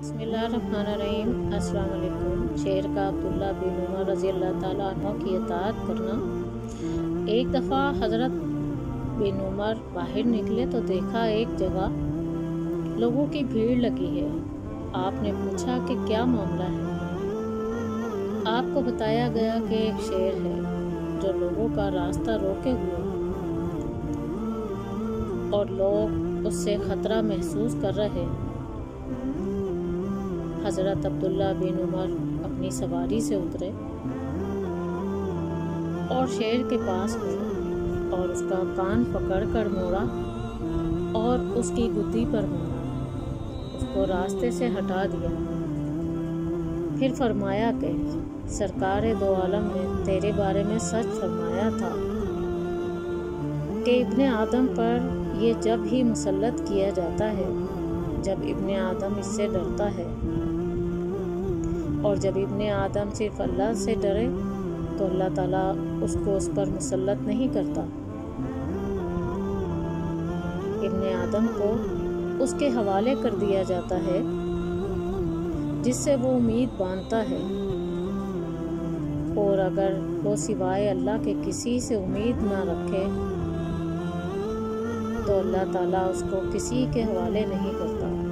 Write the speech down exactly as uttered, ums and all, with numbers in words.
बिस्मिल्लाहिर्रहमानिर्रहीम। अस्सलाम वालेकुम। शेर का अब्दुल्ला बिन उमर रज़ी अल्लाह ताला अन्हु की इताअत करना। एक दफ़ा हज़रत बिन उमर बाहर निकले तो देखा एक जगह लोगों की भीड़ लगी है। आपने पूछा कि क्या मामला है। आपको बताया गया कि एक शेर है जो लोगों का रास्ता रोके हुए और लोग उससे ख़तरा महसूस कर रहे हैं। हज़रत अब्दुल्ला बिन उमर अपनी सवारी से उतरे और शेर के पास गए और उसका कान पकड़कर मोड़ा और उसकी गुद्दी पर मोड़ा, उसको रास्ते से हटा दिया। फिर फरमाया कि सरकार दो आलम ने तेरे बारे में सच फरमाया था कि इब्ने आदम पर ये जब ही मुसल्लत किया जाता है जब इब्ने आदम इससे डरता है, और जब इब्ने आदम सिर्फ अल्लाह से डरे तो अल्लाह ताला उसको उस पर मुसल्लत नहीं करता। इब्ने आदम को उसके हवाले कर दिया जाता है जिससे वो उम्मीद बांधता है, और अगर वो सिवाय अल्लाह के किसी से उम्मीद ना रखे तो अल्लाह ताला उसको किसी के हवाले नहीं करता।